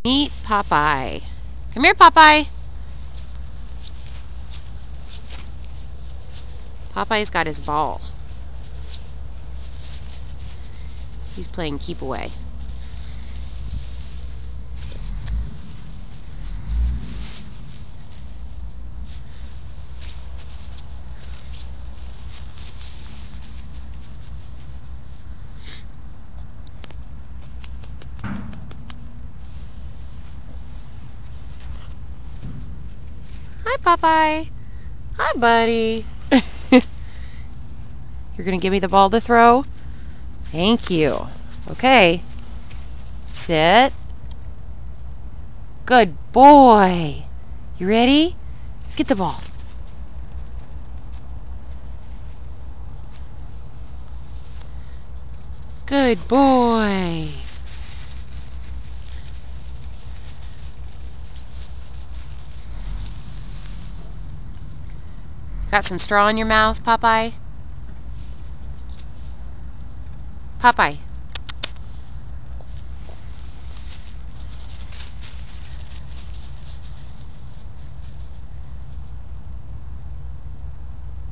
Meet Popeye. Come here, Popeye. Popeye's got his ball. He's playing keep away. Hi, Popeye. Hi, buddy. You're going to give me the ball to throw? Thank you. Okay. Sit. Good boy. You ready? Get the ball. Good boy. Got some straw in your mouth, Popeye? Popeye.